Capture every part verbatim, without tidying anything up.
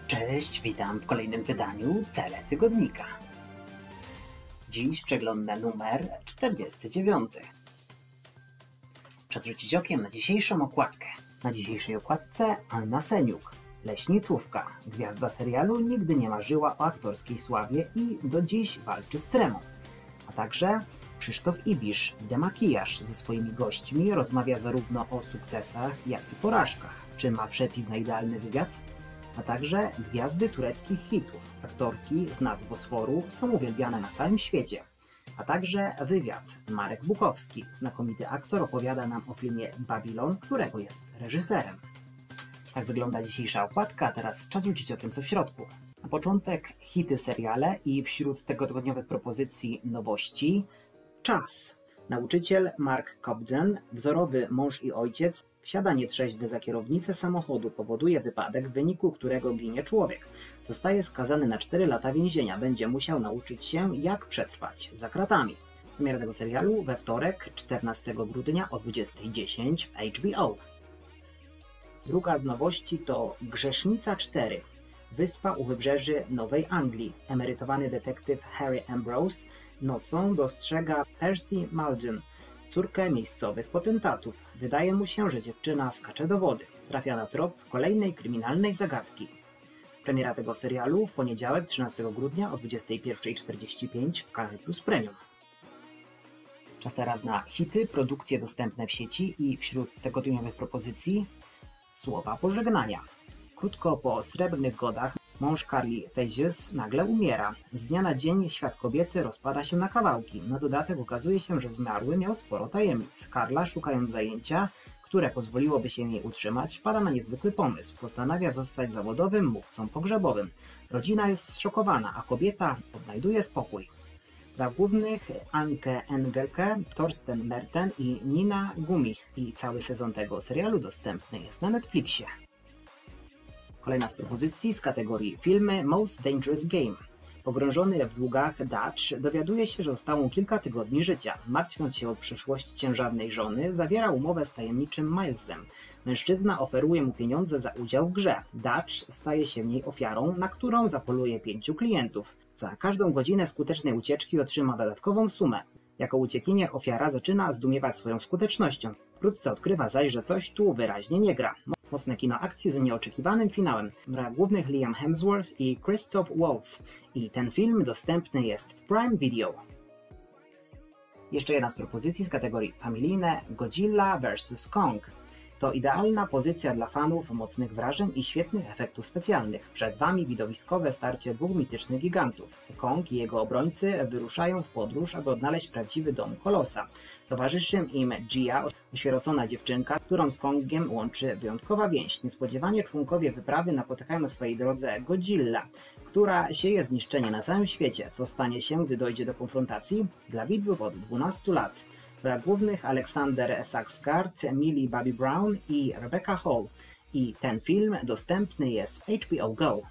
Cześć, witam w kolejnym wydaniu Teletygodnika. Dziś przeglądam numer czterdziesty dziewiąty. Czas rzucić okiem na dzisiejszą okładkę. Na dzisiejszej okładce Anna Seniuk, leśniczówka, gwiazda serialu, nigdy nie marzyła o aktorskiej sławie i do dziś walczy z tremą. A także Krzysztof Ibisz, demakijaż, ze swoimi gośćmi rozmawia zarówno o sukcesach, jak i porażkach. Czy ma przepis na idealny wywiad? A także gwiazdy tureckich hitów. Aktorki z nad Bosforu są uwielbiane na całym świecie. A także wywiad. Marek Bukowski, znakomity aktor, opowiada nam o filmie Babylon, którego jest reżyserem. Tak wygląda dzisiejsza okładka, a teraz czas rzucić okiem co w środku. Na początek hity seriale i wśród tegotygodniowych propozycji nowości Czas. Nauczyciel Mark Cobden, wzorowy mąż i ojciec, wsiada nietrzeźwy za kierownicę samochodu, powoduje wypadek, w wyniku którego ginie człowiek. Zostaje skazany na cztery lata więzienia. Będzie musiał nauczyć się, jak przetrwać za kratami. Premiera tego serialu we wtorek, czternastego grudnia o dwudziestej dziesięć w H B O. Druga z nowości to Grzesznica cztery. Wyspa u wybrzeży Nowej Anglii. Emerytowany detektyw Harry Ambrose nocą dostrzega Percy Maldon, córkę miejscowych potentatów. Wydaje mu się, że dziewczyna skacze do wody. Trafia na trop kolejnej kryminalnej zagadki. Premiera tego serialu w poniedziałek, trzynastego grudnia o dwudziestej pierwszej czterdzieści pięć w Kanal Plus Premium. Czas teraz na hity, produkcje dostępne w sieci i wśród tegotygodniowych propozycji słowa pożegnania. Krótko po Srebrnych Godach mąż Carly Fiennes nagle umiera. Z dnia na dzień świat kobiety rozpada się na kawałki. Na dodatek okazuje się, że zmarły miał sporo tajemnic. Carla, szukając zajęcia, które pozwoliłoby się jej utrzymać, wpada na niezwykły pomysł. Postanawia zostać zawodowym mówcą pogrzebowym. Rodzina jest zszokowana, a kobieta odnajduje spokój. Dla głównych Anke Engelke, Thorsten Merten i Nina Gumich. I cały sezon tego serialu dostępny jest na Netflixie. Kolejna z propozycji z kategorii filmy Most Dangerous Game. Pogrążony w długach Dutch dowiaduje się, że zostało mu kilka tygodni życia. Martwiąc się o przyszłość ciężarnej żony, zawiera umowę z tajemniczym Milesem. Mężczyzna oferuje mu pieniądze za udział w grze. Dutch staje się w niej ofiarą, na którą zapoluje pięciu klientów. Za każdą godzinę skutecznej ucieczki otrzyma dodatkową sumę. Jako uciekinier ofiara zaczyna zdumiewać swoją skutecznością. Wkrótce odkrywa zaś, że coś tu wyraźnie nie gra. Mocne kino akcji z nieoczekiwanym finałem. W rolach głównych Liam Hemsworth i Christoph Waltz. I ten film dostępny jest w Prime Video. Jeszcze jedna z propozycji z kategorii familijne Godzilla versus. Kong. To idealna pozycja dla fanów mocnych wrażeń i świetnych efektów specjalnych. Przed Wami widowiskowe starcie dwóch mitycznych gigantów. Kong i jego obrońcy wyruszają w podróż, aby odnaleźć prawdziwy dom Kolosa. Towarzyszy im Gia, osierocona dziewczynka, którą z Kongiem łączy wyjątkowa więź. Niespodziewanie członkowie wyprawy napotykają na swojej drodze Godzilla, która sieje zniszczenie na całym świecie. Co stanie się, gdy dojdzie do konfrontacji? Dla widzów od dwunastu lat. W rolach głównych Alexander Skarsgård, Millie Bobby Brown i Rebecca Hall. I ten film dostępny jest w H B O Go.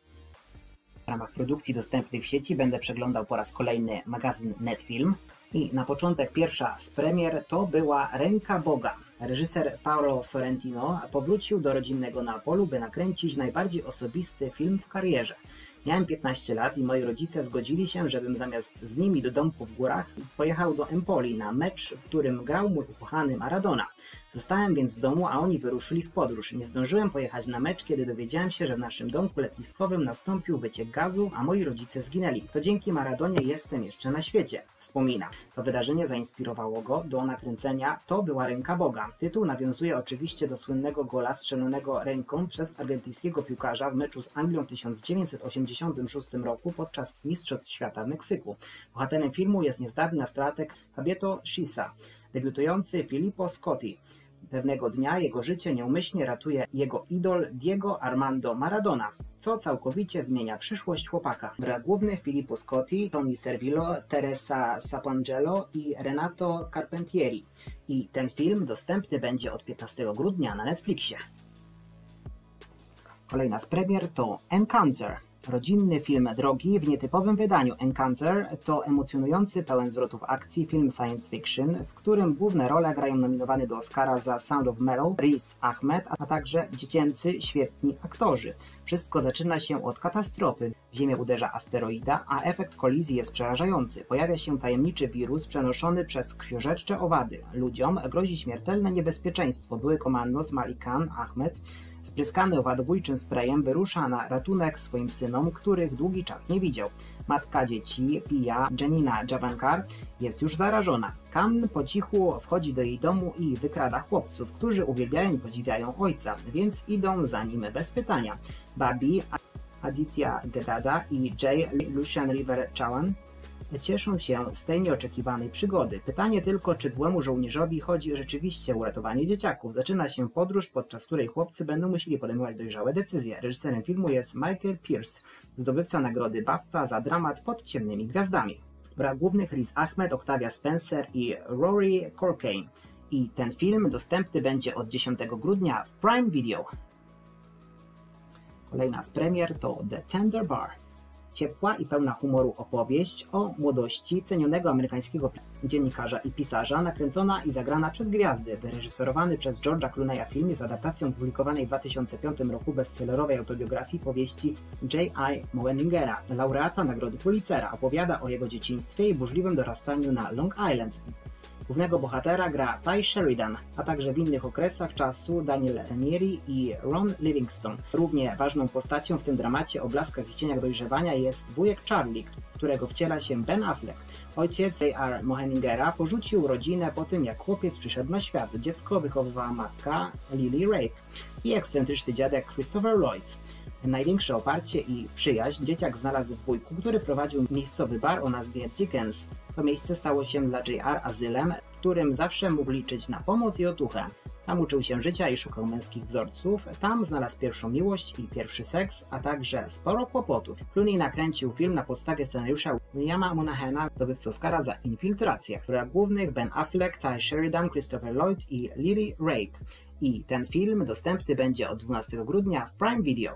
W ramach produkcji dostępnych w sieci będę przeglądał po raz kolejny magazyn Netfilm. I na początek pierwsza z premier to była Ręka Boga. Reżyser Paolo Sorrentino powrócił do rodzinnego Neapolu, by nakręcić najbardziej osobisty film w karierze. Miałem piętnaście lat i moi rodzice zgodzili się, żebym zamiast z nimi do domku w górach pojechał do Empoli na mecz, w którym grał mój ukochany Maradona. Zostałem więc w domu, a oni wyruszyli w podróż. Nie zdążyłem pojechać na mecz, kiedy dowiedziałem się, że w naszym domku letniskowym nastąpił wyciek gazu, a moi rodzice zginęli. To dzięki Maradonie jestem jeszcze na świecie, wspomina. To wydarzenie zainspirowało go do nakręcenia To była Ręka Boga. Tytuł nawiązuje oczywiście do słynnego gola strzelonego ręką przez argentyńskiego piłkarza w meczu z Anglią w tysiąc dziewięćset osiemdziesiątym szóstym roku podczas Mistrzostw Świata w Meksyku. Bohaterem filmu jest niezdarny nastolatek Fabio Schisa, debiutujący Filippo Scotti. Pewnego dnia jego życie nieumyślnie ratuje jego idol Diego Armando Maradona, co całkowicie zmienia przyszłość chłopaka. W rolach głównych Filippo Scotti, Tony Servillo, Teresa Sapangelo i Renato Carpentieri. I ten film dostępny będzie od piętnastego grudnia na Netflixie. Kolejna z premier to Encounter. Rodzinny film drogi w nietypowym wydaniu Encounter to emocjonujący, pełen zwrotów akcji film science fiction, w którym główne role grają nominowany do Oscara za Sound of Metal Riz Ahmed, a także dziecięcy, świetni aktorzy. Wszystko zaczyna się od katastrofy. W Ziemię uderza asteroida, a efekt kolizji jest przerażający. Pojawia się tajemniczy wirus przenoszony przez krwiożercze owady. Ludziom grozi śmiertelne niebezpieczeństwo. Były komandos Malikan Ahmed, spryskany owadobójczym sprayem, wyrusza na ratunek swoim synom, których długi czas nie widział. Matka dzieci, Pia Janina Javankar, jest już zarażona. Khan po cichu wchodzi do jej domu i wykrada chłopców, którzy uwielbiają i podziwiają ojca, więc idą za nim bez pytania. Babi, Aditya Gedada i Jay Lucian River Chawan cieszą się z tej nieoczekiwanej przygody. Pytanie tylko, czy byłemu żołnierzowi chodzi rzeczywiście o uratowanie dzieciaków. Zaczyna się podróż, podczas której chłopcy będą musieli podejmować dojrzałe decyzje. Reżyserem filmu jest Michael Pierce, zdobywca nagrody BAFTA za dramat Pod ciemnymi gwiazdami. W rolach głównych Riz Ahmed, Octavia Spencer i Rory Corkane. I ten film dostępny będzie od dziesiątego grudnia w Prime Video. Kolejna z premier to The Tender Bar. Ciepła i pełna humoru opowieść o młodości cenionego amerykańskiego dziennikarza i pisarza, nakręcona i zagrana przez gwiazdy. Wyreżyserowany przez George'a Clooney'a film jest adaptacją publikowanej w dwa tysiące piątym roku bestsellerowej autobiografii powieści J I Moeningera, laureata Nagrody Pulitzera. Opowiada o jego dzieciństwie i burzliwym dorastaniu na Long Island. Głównego bohatera gra Ty Sheridan, a także w innych okresach czasu Daniel Ranieri i Ron Livingston. Równie ważną postacią w tym dramacie o blaskach i cieniach dojrzewania jest wujek Charlie, którego wciela się Ben Affleck. Ojciec J R Moheningera porzucił rodzinę po tym, jak chłopiec przyszedł na świat. Dziecko wychowywała matka Lily Rape i ekscentryczny dziadek Christopher Lloyd. Największe oparcie i przyjaźń dzieciak znalazł w wujku, który prowadził miejscowy bar o nazwie Dickens. To miejsce stało się dla J R azylem, w którym zawsze mógł liczyć na pomoc i otuchę. Tam uczył się życia i szukał męskich wzorców, tam znalazł pierwszą miłość i pierwszy seks, a także sporo kłopotów. Clooney nakręcił film na podstawie scenariusza Williama Monahana, zdobywcy Oscara za Infiltrację, w rolach głównych Ben Affleck, Ty Sheridan, Christopher Lloyd i Lily Rape. I ten film dostępny będzie od dwunastego grudnia w Prime Video.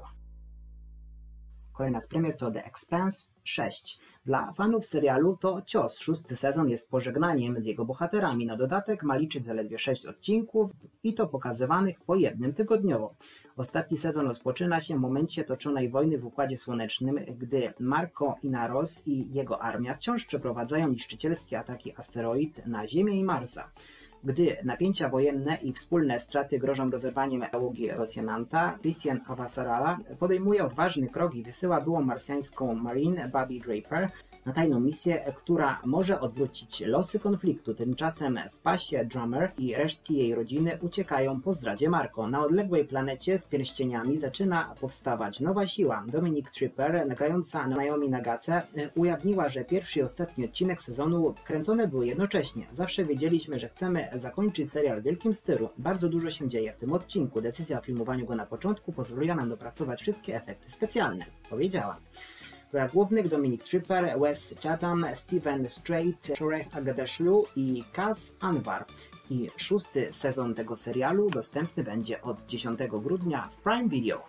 Kolejna z premier to The Expanse sześć. Dla fanów serialu to cios. Szósty sezon jest pożegnaniem z jego bohaterami. Na dodatek ma liczyć zaledwie sześć odcinków i to pokazywanych po jednym tygodniowo. Ostatni sezon rozpoczyna się w momencie toczonej wojny w Układzie Słonecznym, gdy Marco Inaros i jego armia wciąż przeprowadzają niszczycielskie ataki asteroid na Ziemię i Marsa. Gdy napięcia wojenne i wspólne straty grożą rozerwaniem załogi Rosjananta, Christian Avasarala podejmuje odważny krok i wysyła byłą marsjańską Marine Bobby Draper na tajną misję, która może odwrócić losy konfliktu. Tymczasem w pasie Drummer i resztki jej rodziny uciekają po zdradzie Marco. Na odległej planecie z pierścieniami zaczyna powstawać nowa siła. Dominic Tripper, nagrająca Naomi Nagase, ujawniła, że pierwszy i ostatni odcinek sezonu kręcone były jednocześnie. Zawsze wiedzieliśmy, że chcemy zakończyć serial w wielkim stylu. Bardzo dużo się dzieje w tym odcinku. Decyzja o filmowaniu go na początku pozwoliła nam dopracować wszystkie efekty specjalne, powiedziała. W rolach głównych Dominic Tripper, Wes Chatham, Steven Strait, Shoreh Aghdashloo i Kaz Anwar. I szósty sezon tego serialu dostępny będzie od dziesiątego grudnia w Prime Video.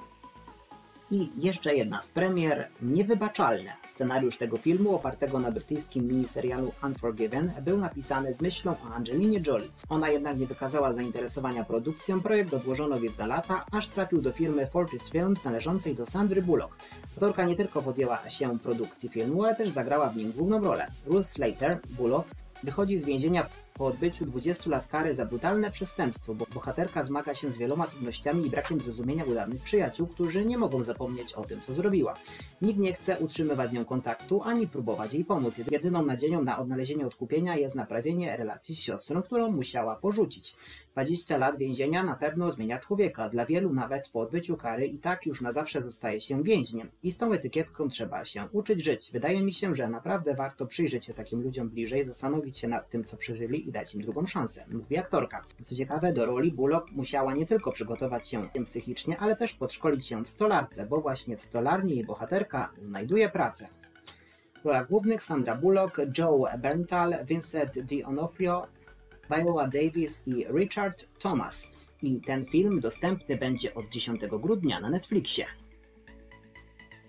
I jeszcze jedna z premier, Niewybaczalne. Scenariusz tego filmu, opartego na brytyjskim miniserialu Unforgiven, był napisany z myślą o Angelinie Jolie. Ona jednak nie wykazała zainteresowania produkcją, projekt odłożono więc na lata, aż trafił do firmy Fortress Films należącej do Sandry Bullock. Autorka nie tylko podjęła się produkcji filmu, ale też zagrała w nim główną rolę. Ruth Slater, Bullock, wychodzi z więzienia po odbyciu dwudziestu lat kary za brutalne przestępstwo, bo bohaterka zmaga się z wieloma trudnościami i brakiem zrozumienia u dawnych przyjaciół, którzy nie mogą zapomnieć o tym, co zrobiła. Nikt nie chce utrzymywać z nią kontaktu, ani próbować jej pomóc. Jedyną nadzieją na odnalezienie odkupienia jest naprawienie relacji z siostrą, którą musiała porzucić. dwadzieścia lat więzienia na pewno zmienia człowieka. Dla wielu nawet po odbyciu kary i tak już na zawsze zostaje się więźniem. I z tą etykietką trzeba się uczyć żyć. Wydaje mi się, że naprawdę warto przyjrzeć się takim ludziom bliżej, zastanowić się nad tym, co przeżyli i dać im drugą szansę, mówi aktorka. Co ciekawe, do roli Bullock musiała nie tylko przygotować się psychicznie, ale też podszkolić się w stolarce, bo właśnie w stolarni jej bohaterka znajduje pracę. W rolach głównych Sandra Bullock, Joe Berntal, Vincent D'Onofrio, Viola Davis i Richard Thomas. I ten film dostępny będzie od dziesiątego grudnia na Netflixie.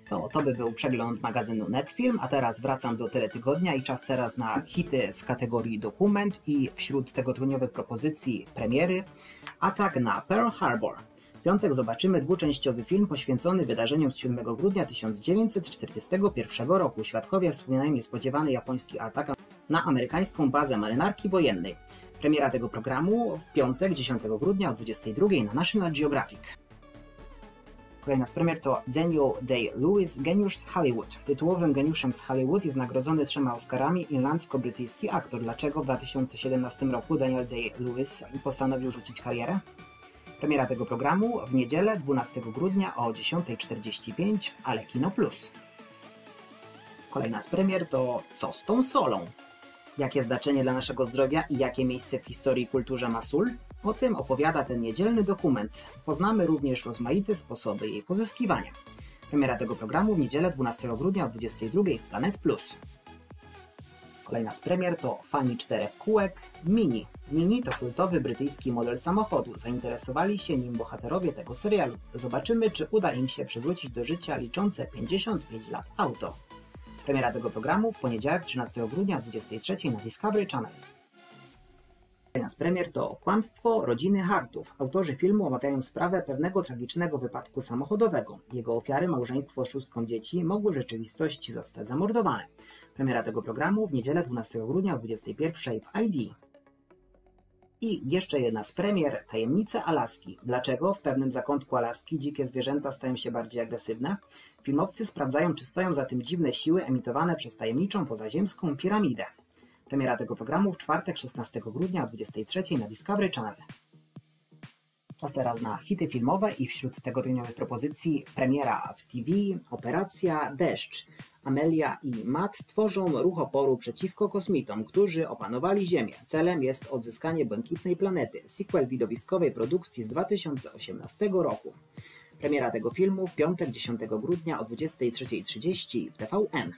To, to by był przegląd magazynu Netfilm, a teraz wracam do teletygodnia i czas teraz na hity z kategorii dokument i wśród tegotygodniowych propozycji premiery Atak na Pearl Harbor. W piątek zobaczymy dwuczęściowy film poświęcony wydarzeniom z siódmego grudnia tysiąc dziewięćset czterdziestego pierwszego roku. Świadkowie wspominają niespodziewany japoński atak na amerykańską bazę marynarki wojennej. Premiera tego programu w piątek dziesiątego grudnia o dwudziestej drugiej na National Geographic. Kolejna z premier to Daniel Day-Lewis, geniusz z Hollywood. Tytułowym geniuszem z Hollywood jest nagrodzony trzema Oscarami irlandzko-brytyjski aktor. Dlaczego w dwa tysiące siedemnastym roku Daniel Day-Lewis postanowił rzucić karierę? Premiera tego programu w niedzielę dwunastego grudnia o dziesiątej czterdzieści pięć w Ale Kino Plus. Kolejna z premier to Co z tą solą? Jakie znaczenie dla naszego zdrowia i jakie miejsce w historii i kulturze ma sól? O tym opowiada ten niedzielny dokument. Poznamy również rozmaite sposoby jej pozyskiwania. Premiera tego programu w niedzielę dwunastego grudnia o dwudziestej drugiej w Planet Plus. Kolejna z premier to Fani czterech kółek Mini. Mini to kultowy brytyjski model samochodu. Zainteresowali się nim bohaterowie tego serialu. Zobaczymy, czy uda im się przywrócić do życia liczące pięćdziesiąt pięć lat auto. Premiera tego programu w poniedziałek trzynastego grudnia o dwudziestej trzeciej na Discovery Channel. Jedna z premier to Kłamstwo rodziny Hartów. Autorzy filmu omawiają sprawę pewnego tragicznego wypadku samochodowego. Jego ofiary, małżeństwo z szóstką dzieci, mogły w rzeczywistości zostać zamordowane. Premiera tego programu w niedzielę dwunastego grudnia o dwudziestej pierwszej w I D. I jeszcze jedna z premier, Tajemnice Alaski. Dlaczego w pewnym zakątku Alaski dzikie zwierzęta stają się bardziej agresywne? Filmowcy sprawdzają, czy stoją za tym dziwne siły emitowane przez tajemniczą pozaziemską piramidę. Premiera tego programu w czwartek szesnastego grudnia o dwudziestej trzeciej na Discovery Channel. Czas teraz na hity filmowe i wśród tegotygodniowych propozycji premiera w T V, Operacja Deszcz. Amelia i Matt tworzą ruch oporu przeciwko kosmitom, którzy opanowali Ziemię. Celem jest odzyskanie błękitnej planety. Sequel widowiskowej produkcji z dwa tysiące osiemnastego roku. Premiera tego filmu w piątek dziesiątego grudnia o dwudziestej trzeciej trzydzieści w T V N.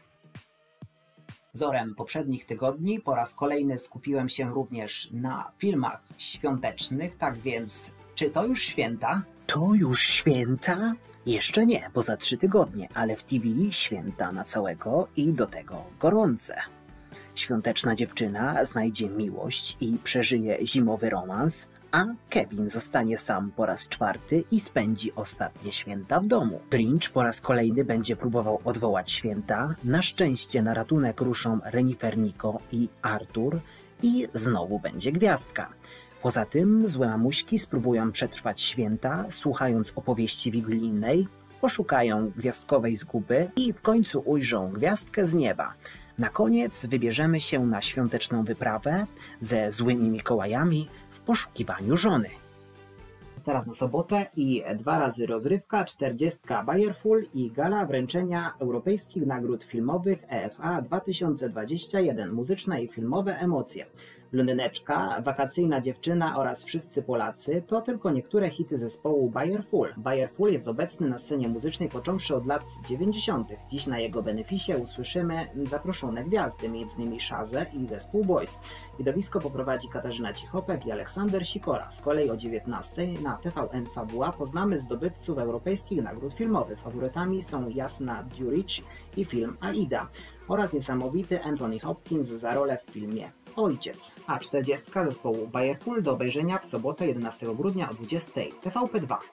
Wzorem poprzednich tygodni po raz kolejny skupiłem się również na filmach świątecznych, tak więc czy to już święta? To już święta? Jeszcze nie, bo za trzy tygodnie, ale w T V święta na całego i do tego gorące. Świąteczna dziewczyna znajdzie miłość i przeżyje zimowy romans, a Kevin zostanie sam po raz czwarty i spędzi ostatnie święta w domu. Grinch po raz kolejny będzie próbował odwołać święta. Na szczęście na ratunek ruszą Renifer Nico i Arthur i znowu będzie gwiazdka. Poza tym złe mamuśki spróbują przetrwać święta, słuchając opowieści wigilijnej, poszukają gwiazdkowej zguby i w końcu ujrzą gwiazdkę z nieba. Na koniec wybierzemy się na świąteczną wyprawę ze złymi Mikołajami w poszukiwaniu żony. Teraz na sobotę i dwa razy rozrywka, czterdziestka Bayerful i gala wręczenia europejskich nagród filmowych E F A dwa tysiące dwadzieścia jeden. Muzyczne i filmowe emocje. Blondyneczka, Wakacyjna dziewczyna oraz Wszyscy Polacy to tylko niektóre hity zespołu Bayerful. Bayerful jest obecny na scenie muzycznej począwszy od lat dziewięćdziesiątych. Dziś na jego beneficie usłyszymy zaproszone gwiazdy, m.in. Shazę i zespół Boys. Widowisko poprowadzi Katarzyna Cichopek i Aleksander Sikora. Z kolei o dziewiętnastej na T V N Fabuła poznamy zdobywców europejskich nagród filmowych. Faworytami są Jasna Djuric i film Aida oraz niesamowity Anthony Hopkins za rolę w filmie Ojciec. A czterdziestka zespołu Bayerful do obejrzenia w sobotę jedenastego grudnia o dwudziestej T V P dwa.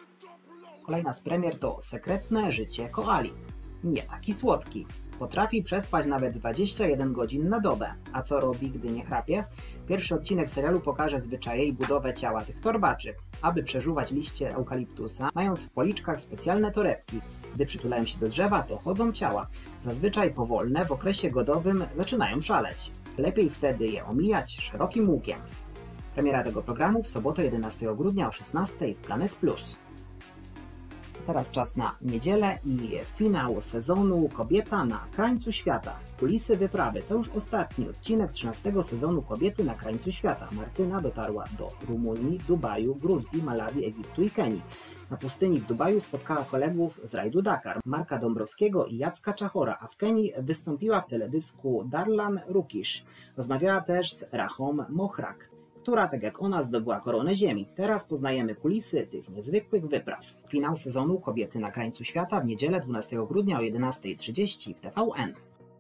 Kolejna z premier to Sekretne życie koali. Nie taki słodki. Potrafi przespać nawet dwadzieścia jeden godzin na dobę. A co robi, gdy nie chrapie? Pierwszy odcinek serialu pokaże zwyczaje i budowę ciała tych torbaczy. Aby przeżuwać liście eukaliptusa, mają w policzkach specjalne torebki. Gdy przytulają się do drzewa, to chodzą ciała. Zazwyczaj powolne, w okresie godowym zaczynają szaleć. Lepiej wtedy je omijać szerokim łukiem. Premiera tego programu w sobotę jedenastego grudnia o szesnastej w Planet Plus. Teraz czas na niedzielę i finał sezonu Kobieta na krańcu świata. Kulisy wyprawy to już ostatni odcinek trzynastego sezonu Kobiety na krańcu świata. Martyna dotarła do Rumunii, Dubaju, Gruzji, Malawi, Egiptu i Kenii. Na pustyni w Dubaju spotkała kolegów z rajdu Dakar, Marka Dąbrowskiego i Jacka Czachora, a w Kenii wystąpiła w teledysku Darlan Rukish. Rozmawiała też z Rahom Mohrak, która, tak jak ona, zdobyła koronę Ziemi. Teraz poznajemy kulisy tych niezwykłych wypraw. Finał sezonu Kobiety na krańcu świata w niedzielę dwunastego grudnia o jedenastej trzydzieści w T V N.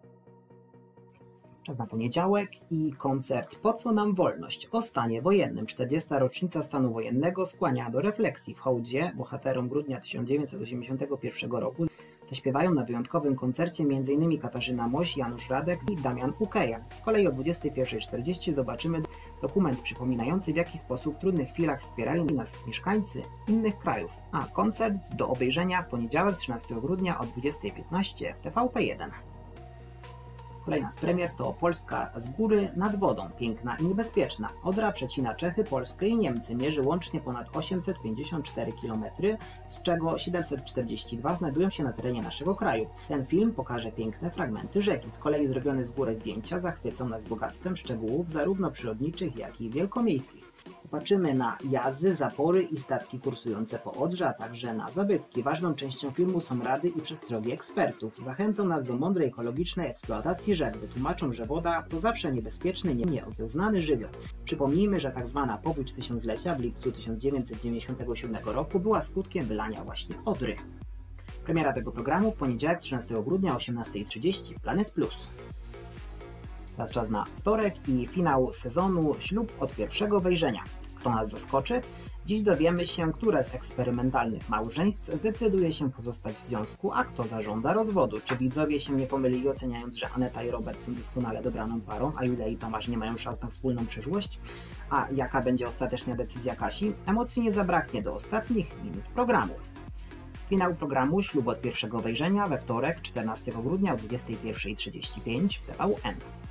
Czas na poniedziałek i koncert Po co nam wolność? O stanie wojennym. czterdziesta rocznica stanu wojennego skłania do refleksji. W hołdzie bohaterom grudnia tysiąc dziewięćset osiemdziesiątego pierwszego roku zaśpiewają na wyjątkowym koncercie m.in. Katarzyna Moś, Janusz Radek i Damian Ukeja. Z kolei o dwudziestej pierwszej czterdzieści zobaczymy dokument przypominający, w jaki sposób w trudnych chwilach wspierali nas mieszkańcy innych krajów. A koncert do obejrzenia w poniedziałek trzynastego grudnia o dwudziestej piętnaście w T V P jeden. Kolejna z premier to Polska z góry nad wodą, piękna i niebezpieczna. Odra przecina Czechy, Polskę i Niemcy. Mierzy łącznie ponad osiemset pięćdziesiąt cztery kilometry, z czego siedemset czterdzieści dwa znajdują się na terenie naszego kraju. Ten film pokaże piękne fragmenty rzeki. Z kolei zrobione z góry zdjęcia zachwycą nas bogactwem szczegółów zarówno przyrodniczych, jak i wielkomiejskich. Popatrzymy na jazdy, zapory i statki kursujące po Odrze, a także na zabytki. Ważną częścią filmu są rady i przestrogi ekspertów. Zachęcą nas do mądrej, ekologicznej eksploatacji rzek. Wytłumaczą, że woda to zawsze niebezpieczny, nieokiełznany żywioł. Przypomnijmy, że tak zwana powódź tysiąclecia w lipcu tysiąc dziewięćset dziewięćdziesiątego siódmego roku była skutkiem wylania właśnie Odry. Premiera tego programu w poniedziałek trzynastego grudnia o osiemnastej trzydzieści w Planet Plus. Teraz czas na wtorek i finał sezonu Ślub od pierwszego wejrzenia. Kto nas zaskoczy? Dziś dowiemy się, które z eksperymentalnych małżeństw zdecyduje się pozostać w związku, a kto zażąda rozwodu. Czy widzowie się nie pomylili, oceniając, że Aneta i Robert są doskonale dobraną parą, a Julia i Tomasz nie mają szans na wspólną przyszłość? A jaka będzie ostateczna decyzja Kasi? Emocji nie zabraknie do ostatnich minut programu. Finał programu Ślub od pierwszego wejrzenia we wtorek czternastego grudnia o dwudziestej pierwszej trzydzieści pięć w T V N.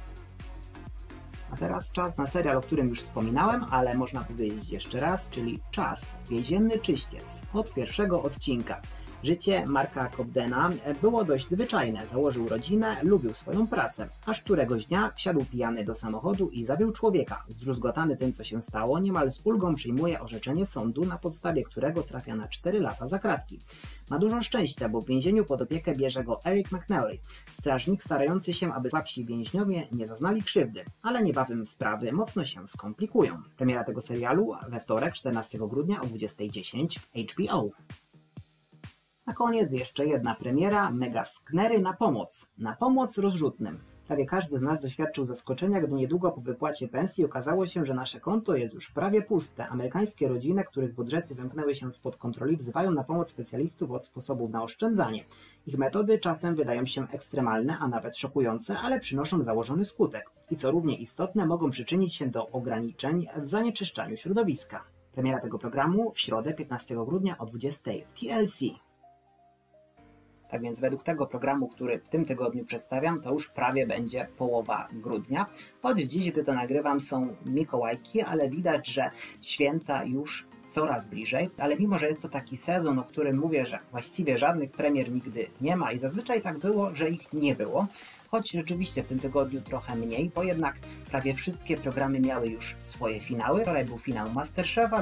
A teraz czas na serial, o którym już wspominałem, ale można powiedzieć jeszcze raz, czyli Czas. Więzienny czyściec. Od pierwszego odcinka. Życie Marka Cobdena było dość zwyczajne. Założył rodzinę, lubił swoją pracę. Aż któregoś dnia wsiadł pijany do samochodu i zabił człowieka. Zdruzgotany tym, co się stało, niemal z ulgą przyjmuje orzeczenie sądu, na podstawie którego trafia na cztery lata za kratki. Ma dużo szczęścia, bo w więzieniu pod opiekę bierze go Eric McNally, strażnik starający się, aby słabsi więźniowie nie zaznali krzywdy, ale niebawem sprawy mocno się skomplikują. Premiera tego serialu we wtorek czternastego grudnia o dwudziestej dziesięć w H B O. Na koniec jeszcze jedna premiera, Mega Sknery na pomoc. Na pomoc rozrzutnym. Prawie każdy z nas doświadczył zaskoczenia, gdy niedługo po wypłacie pensji okazało się, że nasze konto jest już prawie puste. Amerykańskie rodziny, których budżety wymknęły się spod kontroli, wzywają na pomoc specjalistów od sposobów na oszczędzanie. Ich metody czasem wydają się ekstremalne, a nawet szokujące, ale przynoszą założony skutek. I co równie istotne, mogą przyczynić się do ograniczeń w zanieczyszczaniu środowiska. Premiera tego programu w środę piętnastego grudnia o dwudziestej w T L C. Tak więc według tego programu, który w tym tygodniu przedstawiam, to już prawie będzie połowa grudnia. Choć dziś, gdy to nagrywam, są Mikołajki, ale widać, że święta już coraz bliżej. Ale mimo, że jest to taki sezon, o którym mówię, że właściwie żadnych premier nigdy nie ma i zazwyczaj tak było, że ich nie było. Choć rzeczywiście w tym tygodniu trochę mniej, bo jednak prawie wszystkie programy miały już swoje finały. Wczoraj był finał MasterChefa.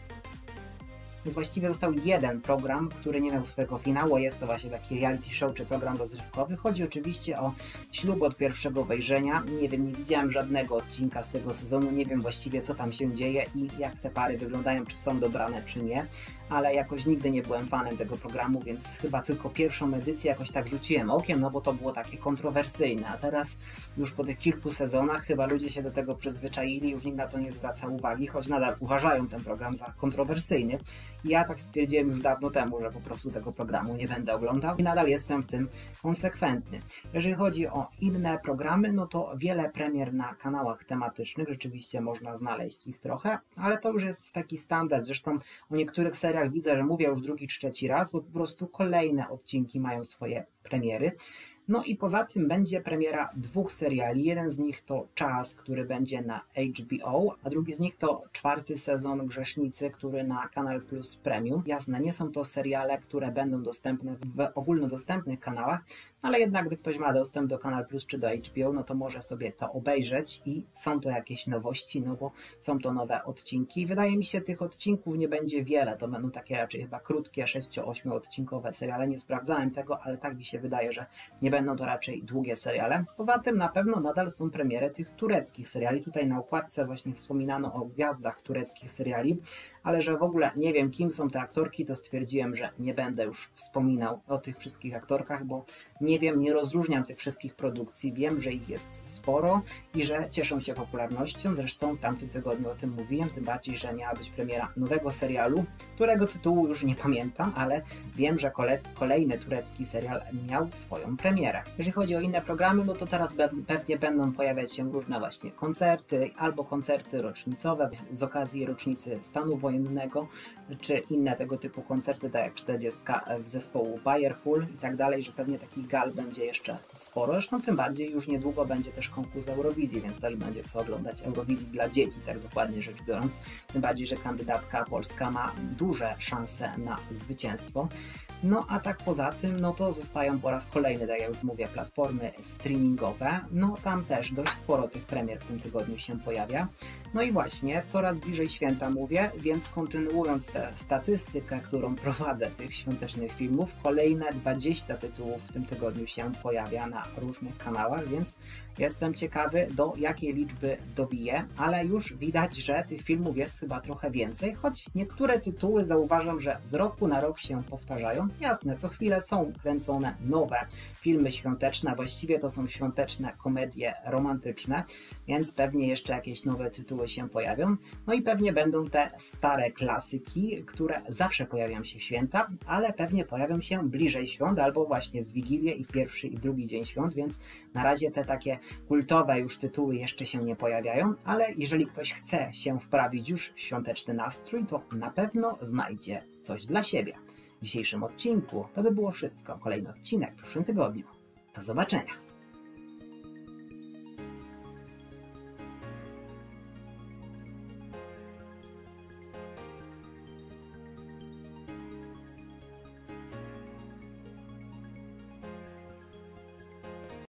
Więc właściwie został jeden program, który nie miał swojego finału. Jest to właśnie taki reality show czy program rozrywkowy. Chodzi oczywiście o Ślub od pierwszego wejrzenia. Nie wiem, nie widziałem żadnego odcinka z tego sezonu. Nie wiem właściwie, co tam się dzieje i jak te pary wyglądają, czy są dobrane, czy nie. Ale jakoś nigdy nie byłem fanem tego programu, więc chyba tylko pierwszą edycję jakoś tak rzuciłem okiem, no bo to było takie kontrowersyjne. A teraz już po tych kilku sezonach chyba ludzie się do tego przyzwyczaili, już nikt na to nie zwraca uwagi, choć nadal uważają ten program za kontrowersyjny. I ja tak stwierdziłem już dawno temu, że po prostu tego programu nie będę oglądał i nadal jestem w tym konsekwentny. Jeżeli chodzi o inne programy, no to wiele premier na kanałach tematycznych, rzeczywiście można znaleźć ich trochę, ale to już jest taki standard. Zresztą o niektórych seriach widzę, że mówię już drugi czy trzeci raz, bo po prostu kolejne odcinki mają swoje premiery. No i poza tym będzie premiera dwóch seriali. Jeden z nich to Czas, który będzie na H B O, a drugi z nich to czwarty sezon Grzesznicy, który na Kanal Plus Premium. Jasne, nie są to seriale, które będą dostępne w ogólnodostępnych kanałach, ale jednak gdy ktoś ma dostęp do Kanal Plus czy do H B O, no to może sobie to obejrzeć i są to jakieś nowości, no bo są to nowe odcinki. Wydaje mi się, tych odcinków nie będzie wiele, to będą takie raczej chyba krótkie, sześcio-ośmioodcinkowe seriale, nie sprawdzałem tego, ale tak mi się się wydaje, że nie będą to raczej długie seriale. Poza tym na pewno nadal są premiery tych tureckich seriali. Tutaj na okładce właśnie wspominano o gwiazdach tureckich seriali, ale że w ogóle nie wiem, kim są te aktorki, to stwierdziłem, że nie będę już wspominał o tych wszystkich aktorkach, bo nie wiem, nie rozróżniam tych wszystkich produkcji. Wiem, że ich jest sporo i że cieszą się popularnością. Zresztą w tamtym tygodniu o tym mówiłem, tym bardziej, że miała być premiera nowego serialu, którego tytułu już nie pamiętam, ale wiem, że kole kolejny turecki serial miał swoją premierę. Jeżeli chodzi o inne programy, no to teraz pewnie będą pojawiać się różne właśnie koncerty, albo koncerty rocznicowe z okazji rocznicy stanu wojennego, czy inne tego typu koncerty, tak jak czterdziestka w zespołu Bayerful i tak dalej, że pewnie takich gal będzie jeszcze sporo. Zresztą tym bardziej już niedługo będzie też konkurs Eurowizji, więc też będzie co oglądać Eurowizji dla dzieci, tak dokładnie rzecz biorąc. Tym bardziej, że kandydatka polska ma duże szanse na zwycięstwo. No a tak poza tym, no to zostają po raz kolejny, tak jak już mówię, platformy streamingowe. No tam też dość sporo tych premier w tym tygodniu się pojawia. No i właśnie, coraz bliżej święta mówię, więc kontynuując tę statystykę, którą prowadzę tych świątecznych filmów, kolejne dwadzieścia tytułów w tym tygodniu się pojawia na różnych kanałach, więc jestem ciekawy, do jakiej liczby dobiję, ale już widać, że tych filmów jest chyba trochę więcej, choć niektóre tytuły zauważam, że z roku na rok się powtarzają. Jasne, co chwilę są kręcone nowe filmy świąteczne, a właściwie to są świąteczne komedie romantyczne, więc pewnie jeszcze jakieś nowe tytuły się pojawią. No i pewnie będą te stare klasyki, które zawsze pojawiają się w święta, ale pewnie pojawią się bliżej świąt, albo właśnie w Wigilię i w pierwszy i w drugi dzień świąt, więc na razie te takie kultowe już tytuły jeszcze się nie pojawiają, ale jeżeli ktoś chce się wprawić już w świąteczny nastrój, to na pewno znajdzie coś dla siebie. W dzisiejszym odcinku to by było wszystko. Kolejny odcinek w przyszłym tygodniu. Do zobaczenia!